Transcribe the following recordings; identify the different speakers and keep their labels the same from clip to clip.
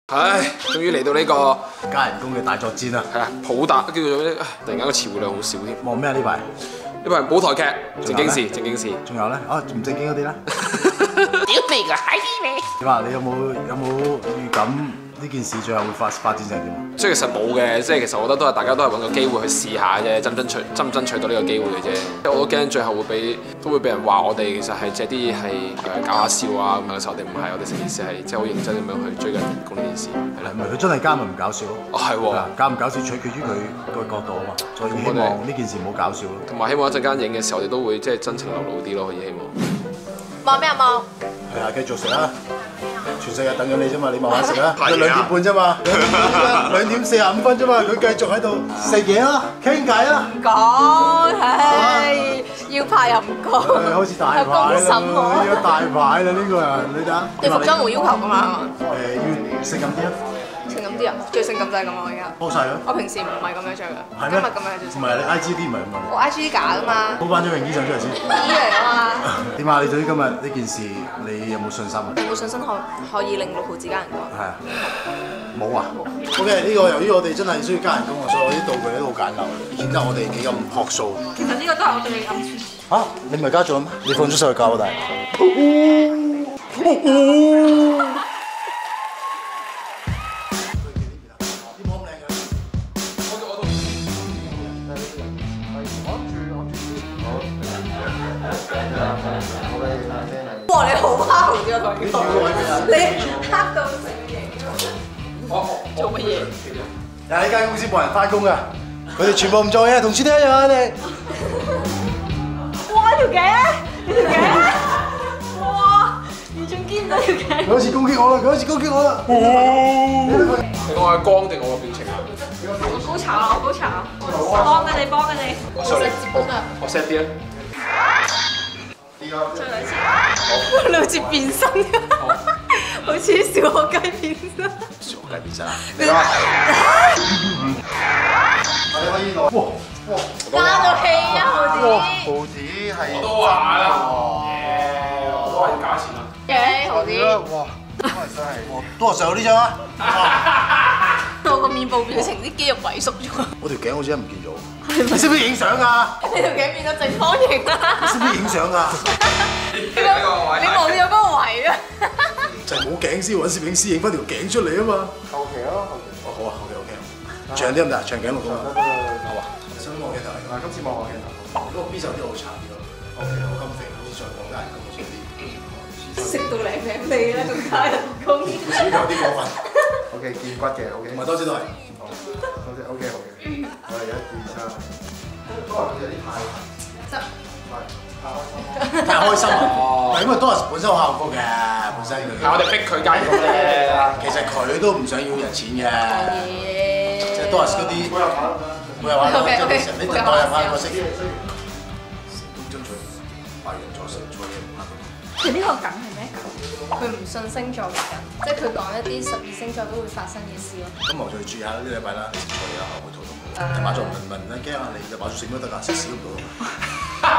Speaker 1: 唉，終於嚟到呢個
Speaker 2: 加人工嘅大作戰啦！
Speaker 1: 係啊，普達叫做咩？突然間個詞匯量好少添。
Speaker 2: 望咩啊？呢排
Speaker 1: 呢排舞台劇正經事，正經事。
Speaker 2: 仲有咧？啊，唔正經嗰啲咧？
Speaker 1: 屌你個閪你！
Speaker 2: 點啊？你有冇預感呢件事最後會發展成點？
Speaker 1: 即係其實冇嘅，即係其實我覺得大家都係揾個機會去試下啫，爭唔爭取到呢個機會嘅啫。我都驚最後都會俾人話我哋其實係借啲嘢係搞下笑啊咁樣嘅時候，我哋唔係，我哋成件事係即係好認真咁樣去追緊人工呢件事。係啦，
Speaker 2: 唔係佢真係加咪唔搞笑咯？
Speaker 1: 哦係喎，
Speaker 2: 搞唔搞笑取決於佢個角度啊嘛。所以希望呢件事唔好搞笑咯。
Speaker 1: 同埋希望一陣間影嘅時候，我哋都會即係真情流露啲咯，可以希望。
Speaker 3: 望咩啊望？
Speaker 2: 係啊，繼續食啊！全世界等緊你啫嘛，你慢慢食啊！佢2點半啫嘛，2點45分啫嘛，佢繼續喺度食嘢啦，傾偈啦。
Speaker 3: 講，唉，要拍又唔講，
Speaker 2: 開始大牌啦，呢個大牌啦，呢個人你睇下。
Speaker 3: 你服裝冇要求㗎嘛？
Speaker 2: 要性感啲啊！
Speaker 3: 性感啲啊，最性感就係咁啊！我而家
Speaker 2: 鋪曬咯。
Speaker 3: 我平時唔係咁樣着㗎，
Speaker 2: 係咩？
Speaker 3: 今日咁樣着。
Speaker 2: 唔係你 IG 啲唔係咁啊？
Speaker 3: 我 IG 假㗎嘛。
Speaker 2: 鋪翻張泳衣相出嚟先。
Speaker 3: 衣嚟㗎嘛。
Speaker 2: 點啊？你對於今日呢件事，你有冇信心啊？
Speaker 3: 有冇信心可以令6毫子加人工？
Speaker 2: 係啊。冇啊。OK， 呢個由於我哋真係需要加人工啊，所以我啲道具咧都好簡陋，顯得我哋幾咁學數。
Speaker 3: 其實呢個都係我對你嘅暗示。
Speaker 2: 嚇！你唔係加咗咩？你放咗手去教我哋。
Speaker 3: 哇！你好蝦豪啲啊，佢你黑到成形。做乜嘢？
Speaker 2: 喺呢間公司冇人翻工㗎，佢哋全部唔做嘢，同處都一樣啊！你
Speaker 3: 哇！條頸，你條頸，哇！完全見唔到條頸。
Speaker 2: 佢好似攻擊我啦！佢好似攻擊我啦！
Speaker 1: 你講係光定我嘅表情啊？
Speaker 3: 我高潮啊！我高潮啊！幫緊你，幫緊你。我實接本啊！
Speaker 1: 我 set 啲啊！
Speaker 3: 再兩次。你好似變身㗎，好似小學雞變身。
Speaker 2: 小學雞變身啊！你話我哋可以攞哇！
Speaker 3: 加到氣啊！
Speaker 2: 毫子係
Speaker 1: 我都話啦，我都話要加錢啊！
Speaker 3: 嘅豪啲。
Speaker 2: 哇！真係多謝上呢張啊！
Speaker 3: 我個面部表情啲肌肉萎縮咗。
Speaker 2: 我條頸好似唔見咗。你識唔識影相㗎？
Speaker 3: 你條頸變咗正方形啦！
Speaker 2: 你識唔識影相㗎？
Speaker 3: 你冇咗嗰個位啊！
Speaker 2: 就係冇頸先揾攝影師影翻條頸出嚟啊嘛！後期咯，後期。哦好啊，OK。長啲得唔得？長頸鹿㗎嘛？好啊。想望鏡頭嚟㗎？今次望我鏡頭。嗰個 B 手啲好殘啲咯。OK，我咁肥，好似再講加人工少啲。
Speaker 3: 食到靚靚地啦，仲加人工。
Speaker 2: 少有啲過分。
Speaker 4: OK，見骨嘅 OK，
Speaker 2: 唔係多謝都係。
Speaker 4: 多謝 OK 好嘅。我哋1、2、3，
Speaker 2: 都係有啲太開心啊！係因為多人本身好幸福嘅，本身佢。
Speaker 1: 係我哋逼佢加人工啫。
Speaker 2: 其實佢都唔想要人錢嘅。即係多人嗰啲。每日玩到即係其實你代入翻個色。成功爭取白羊座星座嘅
Speaker 3: 佢呢個梗係咩梗？佢唔信星座嘅梗，即係佢講一啲12星座都會發生嘅事咯。
Speaker 2: 咁牛座注意下呢禮拜啦，你食錯嘢啦，會肚痛。就馬座問咧驚下你，就馬座食乜得㗎？食屎都唔到。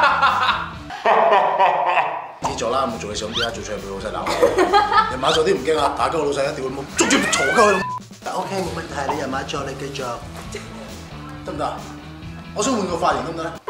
Speaker 2: 知咗啦，冇做嘅時候點解做出嚟俾老細鬧？人馬座啲唔驚啊，打鳩個老細一定會捉住嘈鳩佢。但 OK 冇問題，你人馬座你繼續得唔得？我想換個髮型得唔得咧？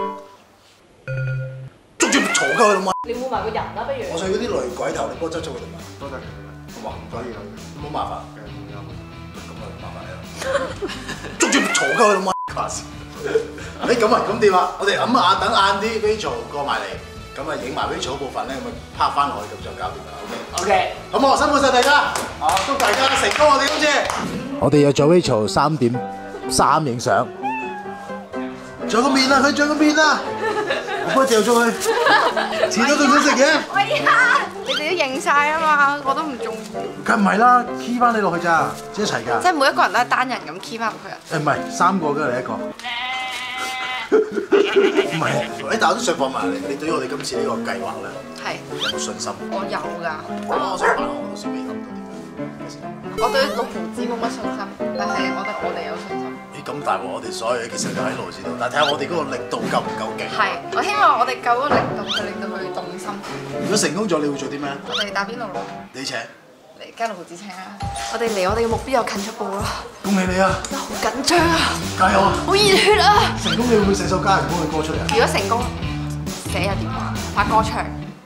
Speaker 2: 捉住嘈鳩佢。
Speaker 3: 你換埋個人啦，不如。
Speaker 2: 我想嗰啲雷鬼頭，你幫我執咗佢哋嘛？
Speaker 4: 多謝佢。
Speaker 2: 好嘛，
Speaker 4: 可以
Speaker 2: 冇麻煩。咁啊，麻煩你啦。捉住嘈鳩佢老母，掛線。咁啊，咁掂啦？我哋諗下，等晏啲 Rachel 過埋嚟，咁啊影埋 Rachel 部分咧，咁啊拍翻落去，咁就搞掂啦。OK。好冇？辛苦晒大家。祝大家成功我哋今次。我哋約咗 Rachel 3點3影相。仲有個面啊！佢仲有個面啊！我幫佢掉咗佢。遲到仲想食嘢？
Speaker 3: 喂呀！你哋都認晒啊嘛，我都唔中意。
Speaker 2: 梗唔係啦 ，key 翻你落去咋，一齊㗎。
Speaker 3: 即係每一個人都係單人咁 key 翻入去啊？
Speaker 2: 唔係3個㗎，你一個。唔係，但係我都想放埋你對於我哋今次呢個計劃咧，
Speaker 3: 係
Speaker 2: 有冇信心？
Speaker 3: 我有㗎。
Speaker 2: 我想問我小美諗到點樣？
Speaker 3: 我對6毫子冇乜信心，但係我哋有信心。
Speaker 2: 咁大鑊，我哋所有嘢其實就喺路子度，但係睇下我哋嗰個力度夠唔夠勁。
Speaker 3: 係，我希望我哋夠咗力度，去令到佢動心。
Speaker 2: 如果成功咗，你會做啲咩？
Speaker 3: 我哋打邊爐咯。
Speaker 2: 你請，
Speaker 3: 嚟加6毫子請啊！我哋離我哋嘅目標又近咗步啦！
Speaker 2: 恭喜你啊！
Speaker 3: 真係好緊張啊！
Speaker 2: 加油啊！
Speaker 3: 好熱血啊！
Speaker 2: 成功你會唔會寫首加人工嘅歌出嚟啊？
Speaker 3: 如果成功，寫日電話，發歌唱。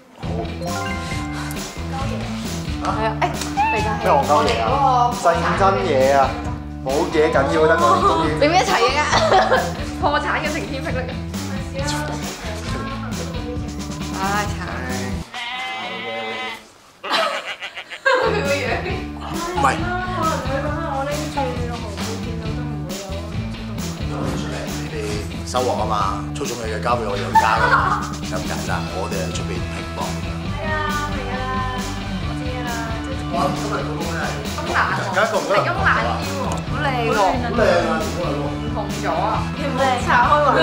Speaker 3: 係啊，誒，嚟就係我哋嗰個
Speaker 4: 認真嘢啊，冇嘢緊要得我終於。
Speaker 3: 你唔一齊嘅破產嘅晴天霹靂啊！唉，慘！佢個樣。
Speaker 2: 唔係。你哋收穫啊嘛，操縱你嘅交俾我養家㗎嘛，就咁簡單。我哋係出邊拼搏。
Speaker 3: 係啊，明㗎啦，我知㗎啦。
Speaker 2: 哇！今日個工咧
Speaker 3: 係金蘭喎，係金蘭腰喎，好靚喎，
Speaker 2: 好靚啊！
Speaker 3: 唔同咗啊，唔靚，拆開喎。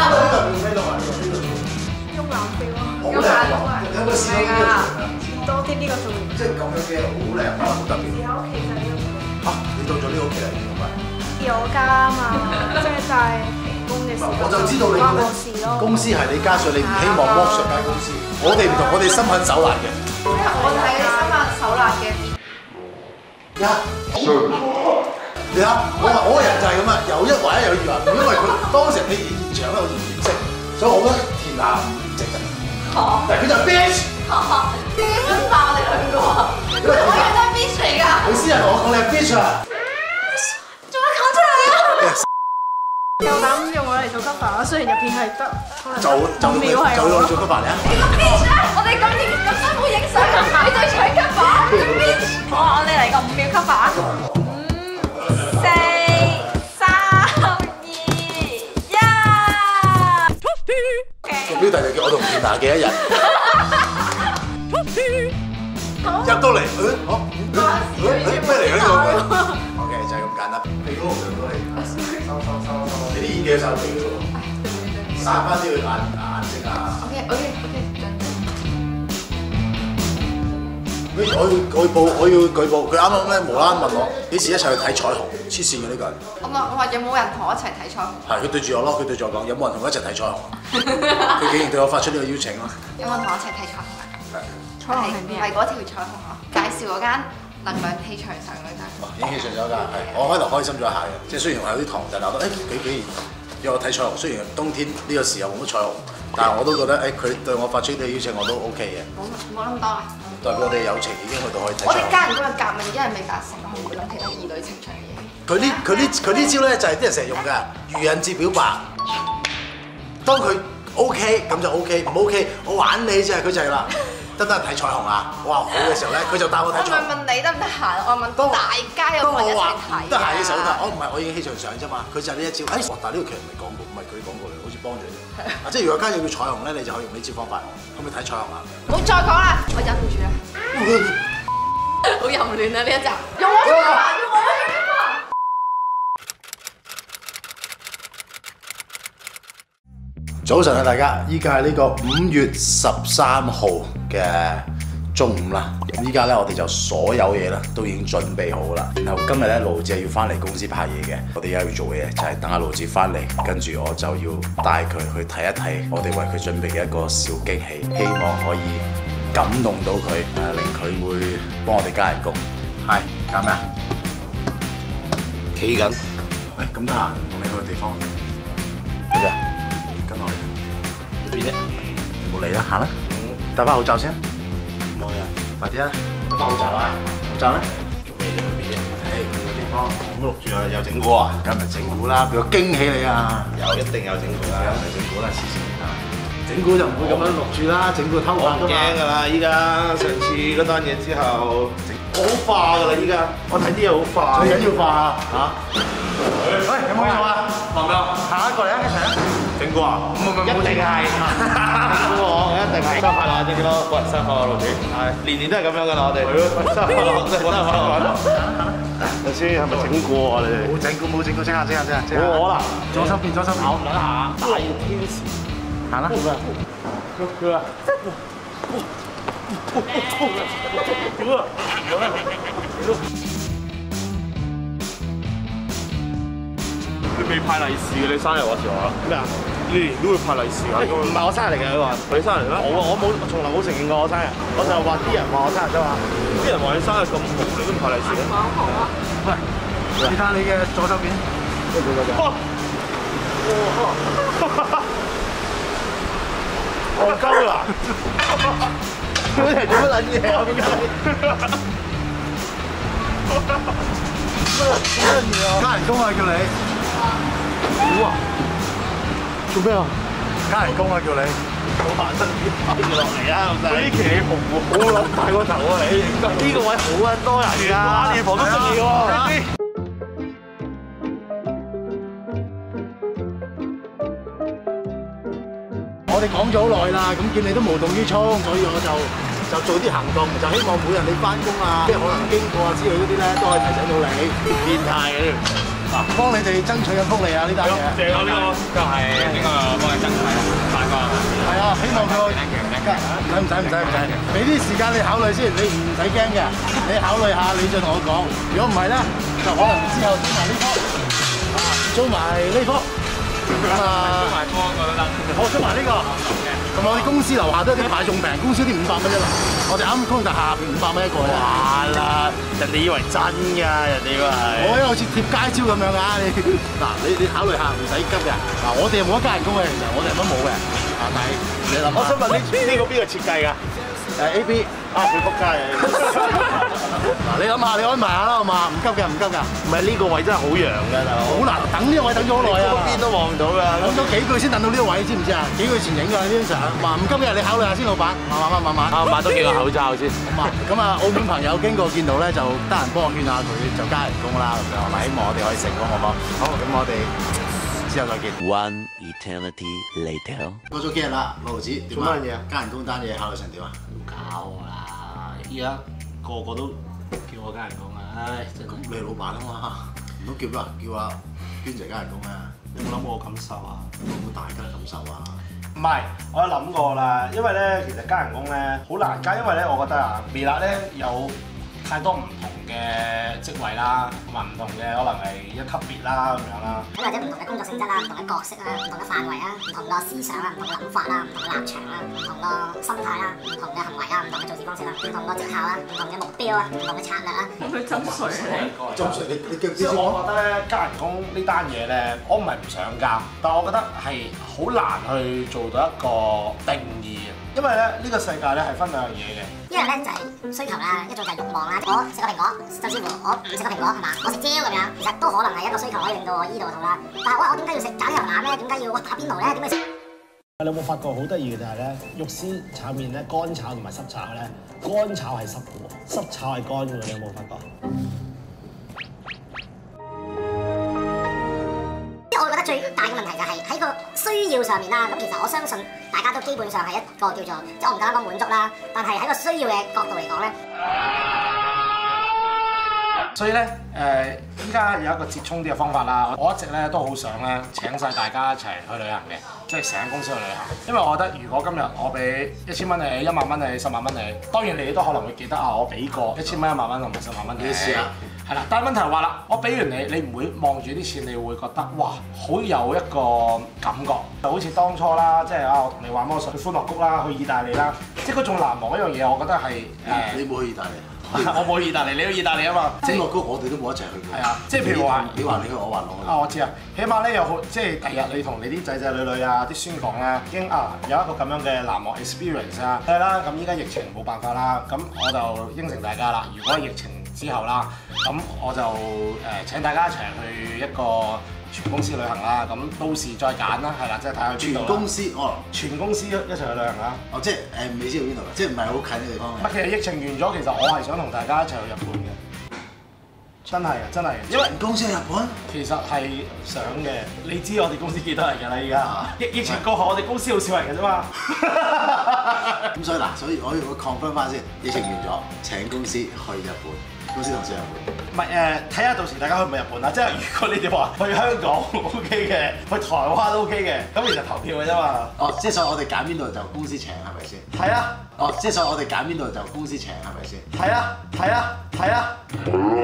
Speaker 3: 慵懶 feel 啊，慵懶啊，
Speaker 2: 有冇試過呢個造型啊？
Speaker 3: 多啲呢個造型。
Speaker 2: 即係咁樣嘅好靚啊，好特別。
Speaker 3: 而家屋企就係呢個造型。
Speaker 2: 嚇！你到咗呢個屋企嚟點啊？
Speaker 3: 有家啊嘛，即係就係停工嘅時候。
Speaker 2: 我就知道你
Speaker 3: 關我事咯。
Speaker 2: 公司係你加上你唔希望剝削間公司。我哋唔同，我哋心狠手辣嘅。
Speaker 3: 我哋係嗰啲心狠手辣嘅。
Speaker 2: 你睇，我個人就係咁啊，有一或一有二，因為佢當時你現場咧，我唔識，所以我覺得田娜唔值得。但係佢就係 bitch。
Speaker 3: 點樣鬧我哋兩個啊？我樣都係 bitch 嚟㗎。
Speaker 2: 你私人同我講你係 bitch 啊！
Speaker 3: 做乜講出嚟啊？
Speaker 5: 夠膽用我嚟做 cover 啊！雖然入邊係得可能
Speaker 2: 就
Speaker 5: 5秒係
Speaker 2: 用
Speaker 5: 我。
Speaker 2: 做乜辦啊？
Speaker 3: 你個 bitch 啊！我哋咁辛苦影相，你對搶 cover，你個 bitch！我哋嚟個5秒 cover 啊！5、4、3、2、1。
Speaker 2: 個標題就叫我同田娜嘅一日。入到嚟，咩嚟嘅呢個？OK，就係咁簡單。你嗰個上到嚟，收。你啲演技手嚟嘅喎，散翻啲佢顏色啊。
Speaker 3: OK，
Speaker 2: 我要舉報，佢啱啱咧無啦啦問我幾時一齊去睇彩虹，黐線嘅呢個人。
Speaker 3: 我話有冇人同我一齊睇彩虹？
Speaker 2: 係佢對住我咯，佢對住我講有冇人同我一齊睇彩虹啊？佢竟然對我發出呢個邀請咯。
Speaker 3: 有冇人同我一齊睇彩虹啊？
Speaker 5: 彩虹係咩啊？
Speaker 3: 係嗰條彩虹啊！介紹嗰間能量氣場上嗰間。
Speaker 2: 影戲上咗㗎，係我開頭開心咗一下嘅，即係雖然我有啲糖，但係我覺得幾約我睇彩虹。雖然冬天呢個時候冇乜彩虹，但係我都覺得佢對我發出呢個邀請我都 OK 嘅。
Speaker 3: 冇諗咁多啊！
Speaker 2: 代表我哋友情已經去到可以睇
Speaker 3: 我哋
Speaker 2: 彩虹。
Speaker 3: 家人嗰個革命因為未達成，我唔會諗其他兒女情長嘅嘢。
Speaker 2: 佢呢招咧就係啲人成日用㗎，愚人節表白。當佢 OK 咁就 OK，唔 OK 我玩你啫，佢就係啦。得唔得睇彩虹啊？我話好嘅時候咧，佢就帶我睇彩虹。
Speaker 3: 我咪問你得唔得閒？我問大家有冇人一齊睇啊？
Speaker 2: 得閒嘅時候都得，我唔係我已經氣場上啫嘛，佢就係呢一招。但係呢個其實唔係廣告，唔係佢啲廣告嚟，好似幫住你。即係如果家要彩虹咧，你就可以用呢招方法。可唔可以睇彩虹啊？
Speaker 3: 唔好再講啦，我忍唔住啦。好淫亂啊！呢一集用我做 cover，用我做 cover。
Speaker 2: 早晨啊，大家！依家係呢個5月13號嘅中午啦。依家咧，我哋就所有嘢咧都已經準備好啦。然後今日咧，盧子係要翻嚟公司拍嘢嘅。我哋而家要做嘅嘢就係等阿盧子翻嚟，跟住我就要帶佢去睇一睇我哋為佢準備嘅一個小驚喜，希望可以感動到佢，令佢會幫我哋加人工。係搞咩啊？企緊。喂，咁得閒同你去個地方。咩啫？跟落嚟。邊啫？冇嚟啦，行啦。戴翻口罩先。冇啊！快啲啊！戴口罩啊！口罩咧？做咩啫？邊啫？誒，個地方我錄住啊，有整蠱啊！梗係整蠱啦，俾個驚喜你啊！一定有整蠱啦，唔係整蠱啦，黐線啊！整蠱就唔會咁樣錄住啦，整蠱偷拍㗎嘛。
Speaker 6: 驚㗎啦！依家上次嗰單嘢之後，我好化㗎啦！依家我睇啲嘢好化，
Speaker 2: 最緊要化嚇。喂，有冇嘢做啊？
Speaker 6: 望唔望？
Speaker 2: 行啊，過嚟啊，一齊啊！
Speaker 6: 整蠱啊！一定係，我一定係。生日快樂啊！整蠱咯！喂，生日快樂，盧子。係，年年都係咁樣㗎啦，我哋。係咯，生日快樂，生日快樂。頭先係咪整蠱啊？你哋？
Speaker 2: 冇整蠱，冇整蠱，整下。
Speaker 6: 我啦，
Speaker 2: 左手邊。
Speaker 6: 咬兩下，大天使。
Speaker 2: 行啦。
Speaker 6: 佢啊！你未派利是嘅，你生日嗰時候啊？咩啊？你年年都會派利是㗎？唔係我生日嚟嘅，佢話。你生日咩？我冇，從來冇承認過我生日。我就話啲人話我生日啫嘛。 啲人話你生日咁紅，你都唔派利是咧？
Speaker 2: 喂，你睇下你嘅左手邊，
Speaker 6: 哇！戇鳩啦！佢哋做乜撚嘢啊？點解？
Speaker 2: 加人工啊叫你，
Speaker 6: 哇！做咩啊？
Speaker 2: 加人工啊叫你，
Speaker 6: 好難得跌落嚟啊！老細，呢期你紅好撚大個頭啊！你呢個位好撚多人㗎，阿連房都中意喎。
Speaker 2: 我哋講咗好耐啦，咁見你都無動於衷，所以我就做啲行動，就希望每日你翻工啊，即係可能經過啊之類嗰啲咧，都可以提醒到你。
Speaker 6: 變態嘅
Speaker 2: 嗱，幫你哋爭取緊福利啊！呢單嘢。
Speaker 6: 正啊！呢個就係呢個幫你爭取大哥。
Speaker 2: 係啊，希望佢唔使，俾啲時間你考慮先，你唔使驚嘅，你考慮下，你再同我講。如果唔係咧，就可能之後租埋呢科，咁啊，我租埋呢個。咁我哋公司樓下都有啲牌仲平，公司啲500蚊一粒，我哋啱空特下邊500蚊一個啫。
Speaker 6: 哇啦！人哋以為真㗎，人哋以為係。
Speaker 2: 我好似貼街招咁樣㗎，你考慮下，唔使急嘅。嗱，我哋冇得加人工嘅，其實我哋乜冇嘅。啊，但係你諗下，
Speaker 6: 我想問呢個邊個設計㗎
Speaker 2: ？AB
Speaker 6: 啊，佢仆街啊！
Speaker 2: 嗱，你諗下，你安排下啦，好嘛？唔急嘅，唔急㗎。
Speaker 6: 唔係呢個位真係好揚㗎，大佬。
Speaker 2: 好難等呢個位等咗好耐啊！
Speaker 6: 邊都望唔到㗎。
Speaker 2: 等咗幾個月先等到呢個位，知唔知啊？幾個月前影㗎呢張相。話唔急嘅，你考慮下先，老闆。慢慢。
Speaker 6: 啊，買多幾個口罩先。
Speaker 2: 咁啊，澳門朋友經過見到咧，就得閒幫我勸下佢，就加人工啦咁樣，係咪？希望我哋可以成功，好唔好？好，咁我哋之後再見。
Speaker 7: One eternity later。
Speaker 2: 過咗幾日啦，六毫子點
Speaker 6: 做乜嘢啊？
Speaker 2: 加人工單嘢考慮成點啊？
Speaker 8: 搞我啦！依家個個都叫我加人工啊！唉，真係
Speaker 2: 你係老闆啊嘛，唔通叫阿娟姐加人工啊？
Speaker 8: 有冇諗過我感受啊？
Speaker 2: 有冇大家感受啊？
Speaker 8: 唔係，我有諗過啦，因為咧其實加人工咧好難加，因為咧我覺得啊，微辣咧有太多唔同嘅職位啦，同埋唔同嘅可能係一級別啦咁樣啦。
Speaker 9: 咁或者唔同嘅工作性質啦、唔同嘅角色啦、唔同嘅範圍啦、唔同個思想啦、唔同嘅諗法啦、唔同嘅立場啦、唔同個心態啦、唔同嘅行為啦、唔同嘅做事方式啦、唔同個績效啦、唔同嘅目標啊、唔同嘅策略啊。
Speaker 5: 去斟水
Speaker 2: 斟水，你叫
Speaker 8: 即係我覺得咧加人工呢單嘢咧，我唔係唔想加，但我覺得係好難去做到一個定義嘅，因為咧呢個世界咧係分兩樣嘢嘅。
Speaker 9: 一樣咧就係需求啦，一種就係慾望啦。我食個蘋果，甚至乎我唔食個蘋果係嘛，我食蕉咁樣，其實都可能係一個需求可以令到我醫到肚啦。但係我點解要食炸牛腩咧？點解要打邊爐咧？點解食？
Speaker 8: 你有冇發覺好得意嘅就係咧，肉絲炒麵咧，乾炒同埋濕炒咧，乾炒係濕嘅喎，濕炒係乾嘅喎，你有冇發覺？
Speaker 9: 即係我覺得最大嘅問題就係喺個需要上面啦。咁其實我相信大家都基本上係一個叫做，即係我唔敢講滿足啦，但係喺個需要嘅角度嚟講咧。所以咧，依家有一個折衷啲嘅方法啦。我一直咧都好想咧請晒大家一齊去旅行嘅，即係成間公司去旅行。因為我覺得如果今日我俾1000蚊你、1萬蚊你、10萬蚊你，當然你都可能會記得啊，我俾過1000蚊、1萬蚊同埋10萬蚊你。
Speaker 2: 你試下。
Speaker 8: 係啦，但係問題係話啦，我俾完你，你唔會望住啲錢，你會覺得哇，好有一個感覺，就好似當初啦，即係啊，我同你玩魔術去歡樂谷啦，去意大利啦，即係嗰種難忘一樣嘢，我覺得係
Speaker 2: 你冇去意大利？
Speaker 8: 我冇去意大利，你去意大利啊嘛？
Speaker 2: 歡樂谷我哋都冇一齊去過。
Speaker 8: 係啊，即係譬如話，
Speaker 2: 你話你去，我話我去。
Speaker 8: 啊，我知啊，起碼咧有好，即係第日你同你啲仔仔女女啊、啲孫講咧，已經啊有一個咁樣嘅難忘 experience 啊。係啦，咁依家疫情冇辦法啦，咁我就應承大家啦，如果疫情之後啦，咁我就請大家一齊去一個全公司旅行啦，咁到時再揀啦，係啦，即係睇下去邊度啦。
Speaker 2: 全公司哦，
Speaker 8: 全公司一齊去旅行啦。
Speaker 2: 哦，即係未知道邊度，即係唔係好近嘅地方嘅。
Speaker 8: 其實疫情完咗，其實我係想同大家一齊去日本嘅。真係啊，真係，因為
Speaker 2: 公司去日本
Speaker 8: 其實係想嘅。你知我哋公司幾多人㗎啦？依家疫情過後，我哋公司好少人嘅啫嘛。
Speaker 2: 咁所以嗱，所以我 confirm 翻先，疫情完咗，請公司去日本。公司同事日本，
Speaker 8: 唔係睇下到時大家去唔去日本啦。即係如果你哋話去香港 OK 嘅，去台灣 OK 嘅，咁其實投票嘅啫嘛。
Speaker 2: 哦，即係所以我哋揀邊度就公司請係咪先？
Speaker 8: 係啊。
Speaker 2: 哦，即係所以我哋揀邊度就公司請係咪先？
Speaker 8: 係啊。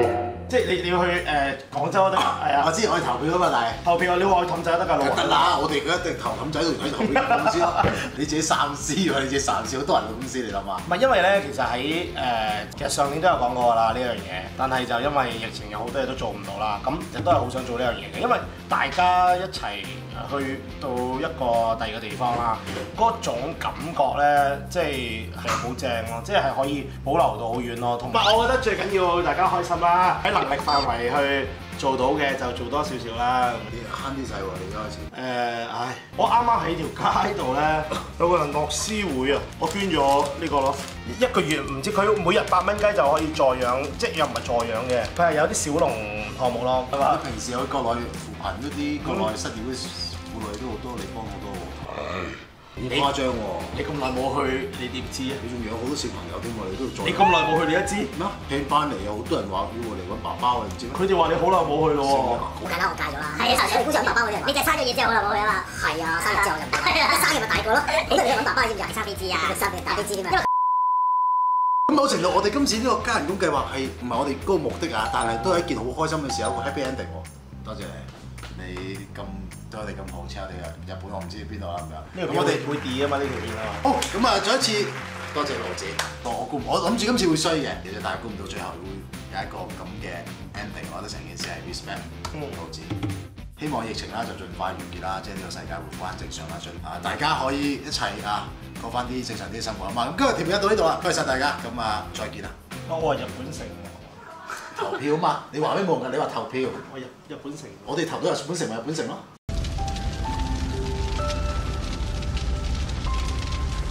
Speaker 9: 即係你要去廣州都得，係啊。
Speaker 2: 我知我哋投票啊嘛，但係
Speaker 9: 投票你話去氹仔都得㗎，
Speaker 2: 得啦，我哋佢一定投氹仔度睇投票公司咯。你自己三思喎，你自己三思，好多人嘅公司你諗下。
Speaker 9: 唔係因為咧，其實喺其實上年都有講過啦呢樣嘢，但係就因為疫情有好多嘢都做唔到啦，咁亦都係好想做呢樣嘢嘅，因為大家一齊去到一個第二個地方啦，嗰種感覺咧，即係好正咯，即係可以保留到好遠咯。同埋我覺得最緊要大家開心啦，喺能力範圍去做到嘅就做多少少啦。
Speaker 2: 你慳啲使喎，你開始。
Speaker 9: 我啱啱喺條街度咧，有個人樂施會啊，我捐咗呢個咯，一個月唔知佢每日8蚊雞就可以助養，即係又唔係助養嘅，佢係有啲小農項目咯。係嘛？
Speaker 2: 平時去國內扶貧嗰啲國內失業嗰啲婦女都好多，你幫好多喎。好誇張喎！
Speaker 9: 你咁耐冇去，你點知啊？
Speaker 2: 你仲養好多小朋友添喎，你都要做。
Speaker 9: 你咁耐冇去，你都知
Speaker 2: 咩？聽翻嚟有好多人話要我嚟揾爸爸喎，你唔知咩？
Speaker 9: 佢哋話你好耐冇去咯喎。
Speaker 10: 好簡單，我戒咗啦。係啊，你估上爸爸嗰啲人，你就係生咗嘢之後好耐冇去啊嘛。係啊，生咗之後就唔得。生嘢咪大個咯。好多人揾爸爸，知唔知係生飛枝啊？生打飛枝添啊。
Speaker 2: 咁某程度，我哋今次呢個加人工計劃係唔係我哋嗰個目的啊？但係都係一件好開心嘅事，有個 happy ending 喎。多謝你咁對我哋咁好，請我哋日本我唔知邊度啦咁樣。
Speaker 9: 呢個我哋會 D 啊嘛，呢條片啊嘛。
Speaker 2: 好，咁啊，再一次多謝羅姐。我諗住今次會衰嘅，其實但係估唔到最後會有一個咁嘅 ending，我覺得成件事係 respect 羅姐。希望疫情啦就盡快完結啦，即係呢個世界回復翻正常啦，大家可以一齊過翻啲正常啲嘅生活啊嘛。咁今日條片到呢度啦，多謝晒大家，咁再見啦。
Speaker 9: 我話日本城
Speaker 2: 投票啊嘛，你話咩冇用㗎？你話投票。
Speaker 9: 我日本城。
Speaker 2: 我哋投到日本城咪日本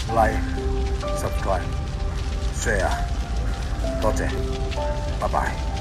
Speaker 2: 城咯。Like、subscribe、share，多謝，拜拜。